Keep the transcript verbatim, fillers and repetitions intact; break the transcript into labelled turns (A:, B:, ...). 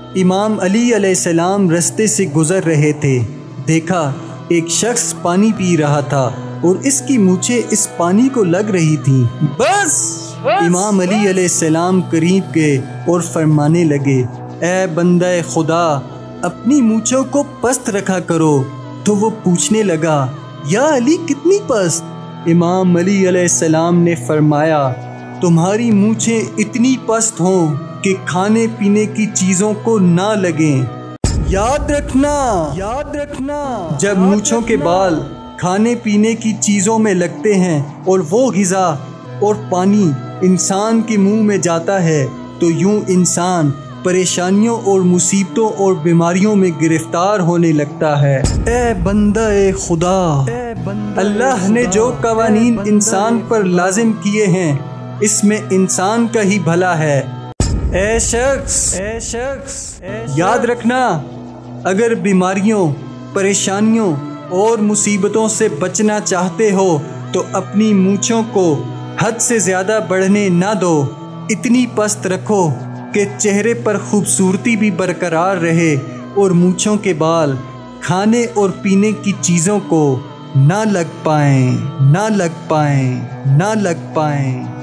A: امام علی علیہ السلام رستے سے گزر رہے تھے۔ دیکھا ایک شخص پانی پی رہا تھا اور اس کی مونچھیں اس پانی کو لگ رہی تھیں۔ بس امام علی علیہ السلام قریب گئے اور فرمانے لگے، اے بندہ خدا، اپنی مونچھوں کو پست رکھا کرو۔ تو وہ پوچھنے لگا، یا علی کتنی پست؟ امام علی علیہ السلام نے فرمایا، تمہاری مونچھیں اتنی پست ہوں کہ کھانے پینے کی چیزوں کو نہ لگیں۔ یاد رکھنا یاد رکھنا جب مونچھوں کے بال کھانے پینے کی چیزوں میں لگتے ہیں اور وہ غذا اور پانی انسان کے منہ میں جاتا ہے تو یوں انسان پریشانیوں اور مصیبتوں اور بیماریوں میں گرفتار ہونے لگتا ہے۔ اے بندہ خدا، اللہ نے جو قوانین انسان پر لازم کیے ہیں اس میں انسان کا ہی بھلا ہے۔ اے شخص اے شخص یاد رکھنا، اگر بیماریوں، پریشانیوں اور مصیبتوں سے بچنا چاہتے ہو تو اپنی مونچھوں کو حد سے زیادہ بڑھنے نہ دو، اتنی پست رکھو کہ چہرے پر خوبصورتی بھی برقرار رہے اور مونچھوں کے بال کھانے اور پینے کی چیزوں کو نہ لگ پائیں نہ لگ پائیں نہ لگ پائیں